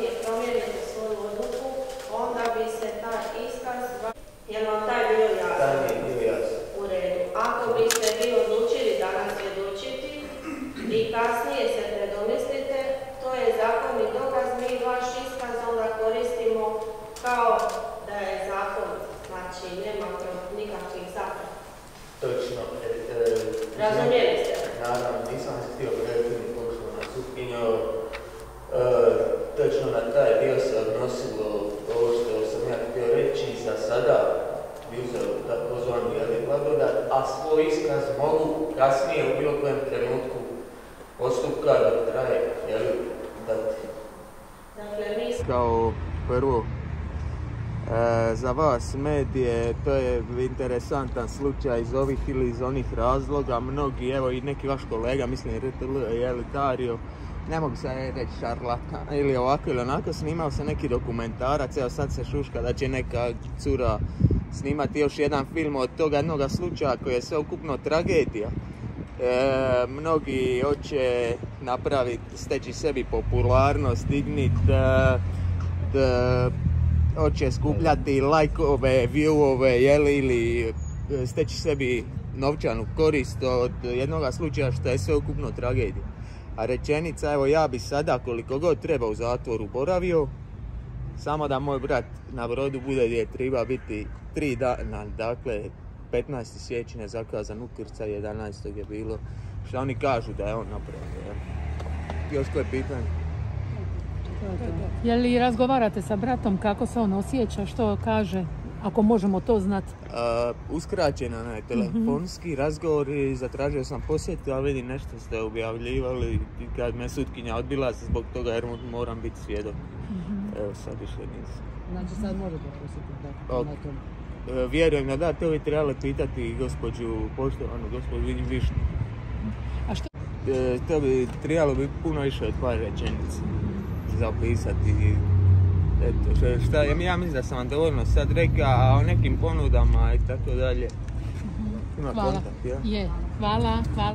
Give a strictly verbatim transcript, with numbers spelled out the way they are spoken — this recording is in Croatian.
kasnije promijenite svoju odluku, onda bi se taj iskaz... Je li vam taj bio jasan? Taj mi je bio jasan. U redu. Ako biste vi odlučili danas svjedočiti i kasnije se predomislite, to je zakonni dokaz, mi vaš iskaz onda koristimo kao da je zakon, znači nema nikakvih zapreka. Točno. E, e, Razumijeli ste? Naravno, nisam se htio prethoditi poštovana sutkinjo. E, točno na taj dio se odnosilo ovo što sam ja htio reći, za sada bi uzeo takozvanu jeli blagodat, a svoj iskaz mogu kasnije u bilo kojem trenutku postupka dok traje jeli dati. Dakle, mi... Kao prvo, E, za vas medije, to je interesantan slučaj iz ovih ili iz onih razloga. Mnogi, evo i neki vaš kolega, mislim R T L, jeli Dario, ne mogu se reći šarlatan ili ovako ili onako, snimao se neki dokumentarac, evo sad se šuška da će neka cura snimati još jedan film od toga jednog slučaja koji je sveukupno tragedija. E, mnogi hoće napraviti, steći sebi popularnost, dignit, da, da, hoće skupljati lajkove, viewove, jeli, ili steći sebi novčanu korist od jednog slučaja što je sveukupno tragedija. A rečenica, evo ja bi sada koliko god treba u zatvoru boravio, samo da moj brat na brodu bude gdje treba biti tri dana, dakle petnaesti siječnja je zakazan ukrcaj, jedanaestog je bilo, što oni kažu da je on napravio. Još koje pitanje? Je li razgovarate sa bratom kako se on osjeća, što kaže, ako možemo to znati? Uh, uskraćena na telefonski mm-hmm. razgovor i zatražio sam posjet, ali vidim nešto ste objavljivali kad me sutkinja odbila zbog toga jer moram biti svjedok. Mm-hmm. Evo sad više nisam. Znači sad možete posjetiti da okay. na tom? Uh, vjerujem da da, to bi trebalo pitati gospođu, poštovanu gospođu vidim Višnju. A što? Uh, to bi trebalo bi puno više od par rečenica zapisati. Eto, šta, ja mislim da sam vam dovoljno sad rekao, a o nekim ponudama i tako dalje. Ima hvala. Kontakt, ja? Je, hvala, hvala.